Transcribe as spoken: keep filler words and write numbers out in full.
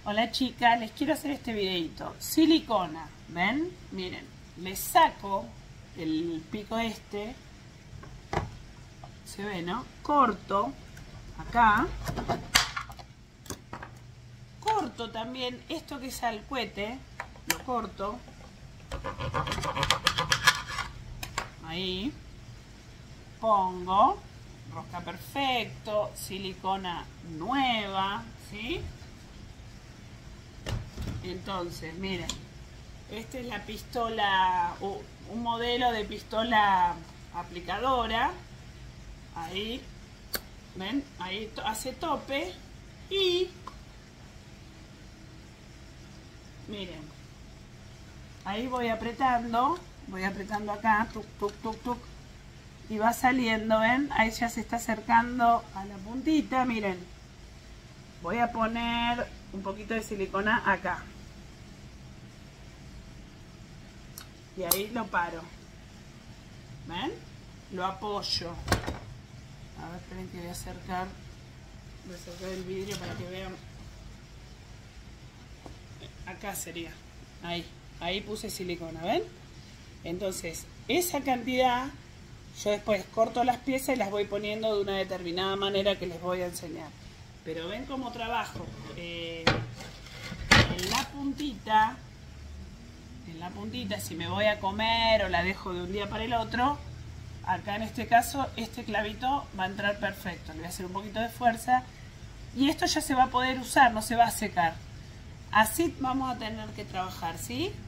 Hola chicas, les quiero hacer este videito. Silicona, ¿ven? Miren, le saco el pico este. Se ve, ¿no? Corto acá. Corto también esto que es al cohete. Lo corto. Ahí. Pongo. Rosca perfecto. Silicona nueva. ¿Sí? Entonces, miren. Esta es la pistola. Uh, un modelo de pistola aplicadora. Ahí. ¿Ven? Ahí to- hace tope. Y... miren, ahí voy apretando, voy apretando acá, tuc, tuc, tuc, tuc, y va saliendo, ¿ven? Ahí ya se está acercando a la puntita, miren. Voy a poner un poquito de silicona acá. Y ahí lo paro. ¿Ven? Lo apoyo. A ver, esperen que voy a acercar, voy a acercar el vidrio para que vean. Acá sería, ahí, ahí puse silicona, ¿ven? Entonces, esa cantidad, yo después corto las piezas y las voy poniendo de una determinada manera que les voy a enseñar. Pero ven cómo trabajo. Eh, en la puntita, en la puntita, si me voy a comer o la dejo de un día para el otro, acá en este caso, este clavito va a entrar perfecto. Le voy a hacer un poquito de fuerza y esto ya se va a poder usar, no se va a secar. Así vamos a tener que trabajar, ¿sí?